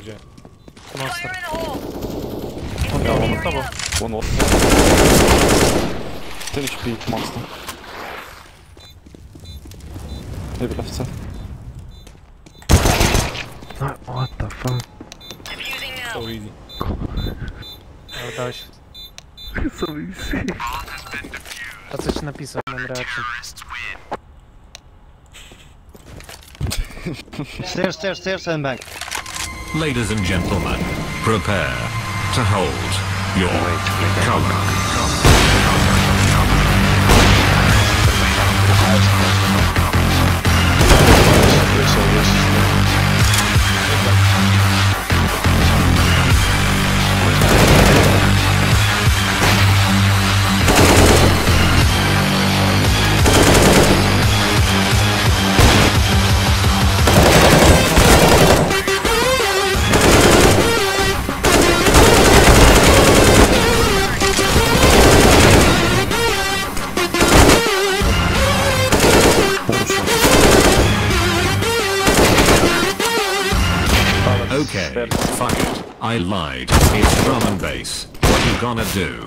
Gdzie? Monster. On tobą. One was. Ten śpi, monster. Maybe left side. What the fuck? So easy. Ale dałeś. So easy. A coś napisał, mam reakcję. Stairs and back. Ladies and gentlemen, prepare to hold your cover. Okay, fuck it. I lied. It's drum and bass. What you gonna do?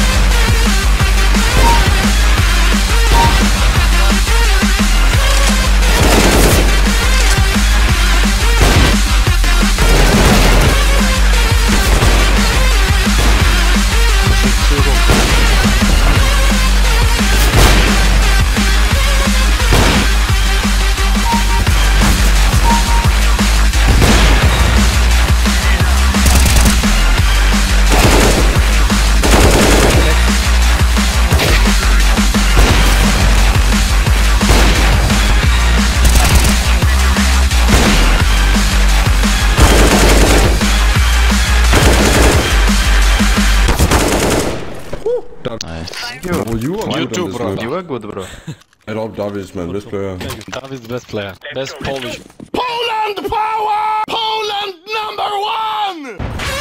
Well, you are You good too, on this bro. map. You are good, bro. I love Davis, man, best player. Davis best player. Best Polish. Poland power! Poland number one!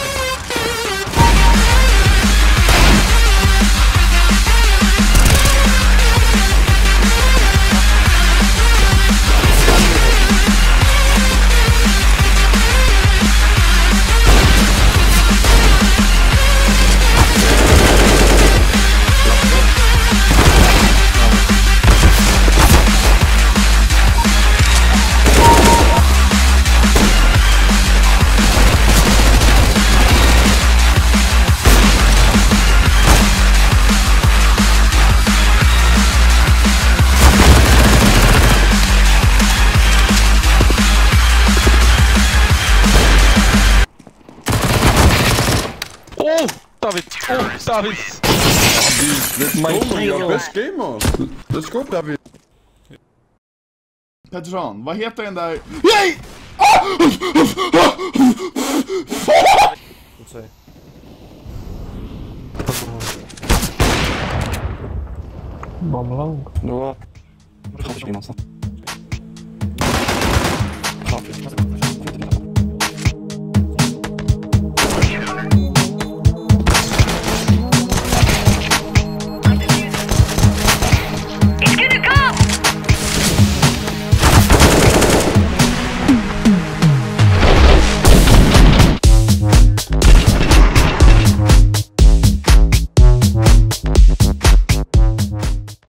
Oh! David! Oh! David! Let's go, man, you're best gamer. Let's go, David. Pettersson, vad heter den där? Nej! Bomb long. No. Half monster. Half.